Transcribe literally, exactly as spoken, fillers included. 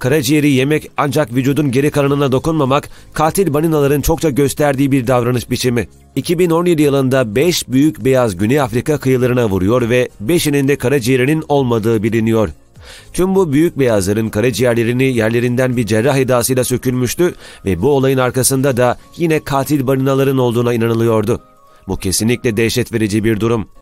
Karaciğeri yemek ancak vücudun geri kalanına dokunmamak, katil balinaların çokça gösterdiği bir davranış biçimi. iki bin on yedi yılında beş büyük beyaz Güney Afrika kıyılarına vuruyor ve beşinin de karaciğerinin olmadığı biliniyor. Tüm bu büyük beyazların karaciğerlerini yerlerinden bir cerrah edasıyla sökülmüştü ve bu olayın arkasında da yine katil balinaların olduğuna inanılıyordu. Bu kesinlikle dehşet verici bir durum.